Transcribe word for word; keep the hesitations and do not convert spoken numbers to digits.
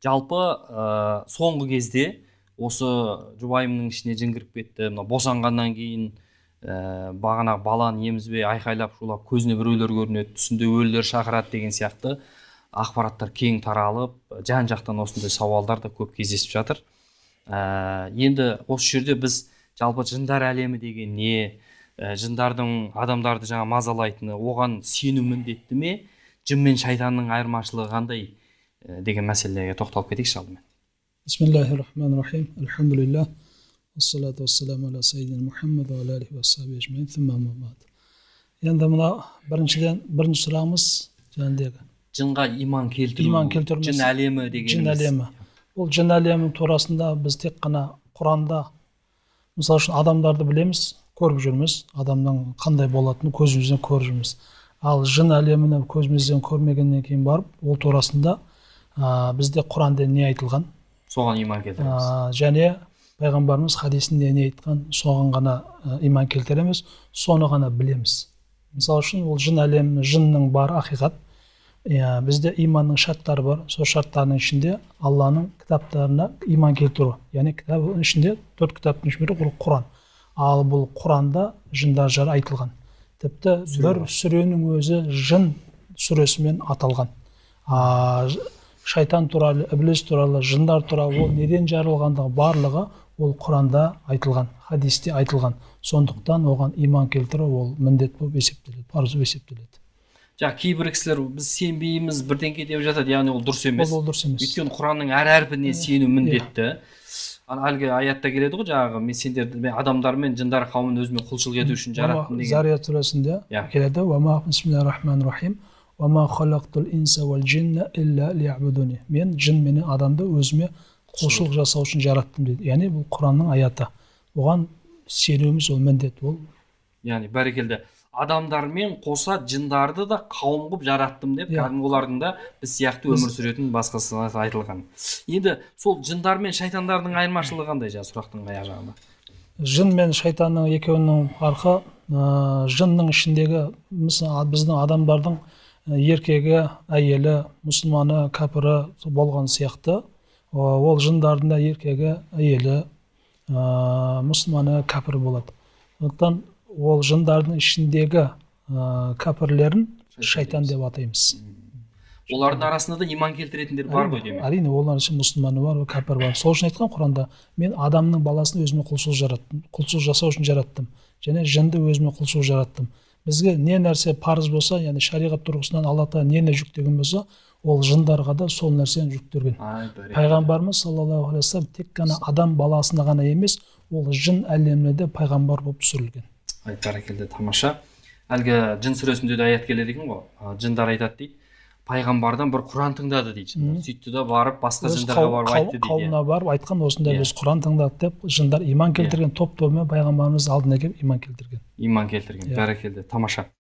Жалпы ә, соңғы кезде осы жұбайымның ішіне жын кіріп кетті. Мына босанғаннан кейін ә, бағана баланы емізбей айқайлап шулап көзіне біреулер көрінеді, түсінде өлілер шақырады деген сияқты ақпараттар кең таралып, жан жақтан осындай сауалдар да көп кездесіп жатыр. Ә, енді осы жерде біз жалпы жындар әлемі деген не, ә, жындардың адамдарды жаңа мазалайтыны, оған сену міндетті ме, жын мен шайтанның айырмашылығы қандай деген мәселеге тоқталып кетейікші алдымен. Бисмиллахир-рахманир-рахим. Алхамдулиллах. Ассалату ассаламу аля саййидина Мухаммад ва аля алихи ва сахбихи ажмаин. Сумма амма баъд. Енді мына біріншіден бірінші сұрағымыз жаңағыдегі жынға иман келтіру, иман келтіру, жын әлемі дегеніміз. Жын әлемі. Бұл жын әлемі турасында біз тек қана Құранда, мысалы үшін адамдарды білеміз, көріп жүрміз, адамның қандай болатынын көзімізден көріп жүрміз. Ал жын әлеміне көзімізден көрмегеннен кейін барып, ол турасында ә, бізде Құранда не айтылған? Соған иман келтіреміз. Ә, және пайғамбарымыз хадисінде не айтқан? Соған ғана ә, иман келтіреміз, соны ғана білеміз. Мысалы үшін ол жын әлемі, жынның бар ақиқат. Ә, бізде иманның шарттары бар. Сол шарттардың ішінде Алланың кітаптарына иман келтіру. Яғни кітаптың ішінде төрт кітаптың ішінде бұл Құран. Ал бұл Құранда жындар жары айтылған. Тіпті бір сүренің өзі жын сүресімен аталған. А, шайтан туралы, іблис туралы, жындар туралы ол неден жарылғандығы барлығы ол Құранда айтылған, хадисте айтылған. Сондықтан оған иман келтіру ол міндет болып есептеледі, парыз болып есептеледі. Жаңа кейбір кісілер біз сенбейміз, бірдеңке деп жатады, яғни ол дұрыс емес. Ол дұрыс емес. Өйткені Құранның әр әрпіне сену міндетті. Әлгі аятта келеді ғой, жаңағы мен сендерді адамдар мен жындар қауымын өзіме құлшылық ету үшін жараттым деген. Зарият сүресінде келеді: "Ва ма бисмиллахир-рахманир-рахим. Ва ма халақтул инса вал джинна илля лиябудуни." Мен жын мен адамды өзіме құлшылық жасау үшін жараттым дейді. Яғни бұл Құранның аяты. Оған сенуіміз ол міндет. Ол яғни бәрекелді. Адамдармен қоса жындарды да қауым қылып жараттым деп, кәдімгі олардың да біз сияқты өмір сүретін басқасына айтылған. Енді сол жындар мен шайтандардың айырмашылығы қандай, жаңа сұрақтың аяқ жағында? Жын мен шайтанның екеуінің farқы, жынның ішіндегі біздің адамдардың еркегі, әйелі, мұсылманы, кәпірі болған сияқты, ол жындардың да еркегі, әйелі, мұсылманы, кәпірі болады. Сондықтан ол жындардың ішіндегі кәпірлерін шайтан деп атаймыз. Олардың арасында да иман келтіретіндер бар ғой деймін. Әрине, олардың ішінде мұсылманы бар, кәпір бар. Сол үшін айтқан Құранда: "Мен адамның баласын өзіме құлшылық жараттым, құлшылық жасау үшін жараттым, және жынды өзіме құлшылық жараттым." Бізге не нәрсе парыз болса, яғни шариғат тұрғысынан Алла тағала нені жүктеген болса, ол жындарға да сол нәрсені жүктеген. Пайғамбарымыз саллаллаху алейхи ва саллям тек қана адам баласына ғана емес, ол жын әлеміне де пайғамбар болып түсірілген. Ай, бәрекелді, тамаша. Әлгі жын сүресінде де аят келеді екен ғой. Жындар айтады дейді, пайғамбардан бір Құран тыңдады дейді. Сөйтті де барып басқа жындарға барып айтты дейді. Қауымына барып айтқан, осындай біз Құран тыңдадық деп, жындар иман келтірген, топ-тобымен пайғамбарымыз алдына келіп иман келтірген. Иман келтірген. Бәрекелді, тамаша.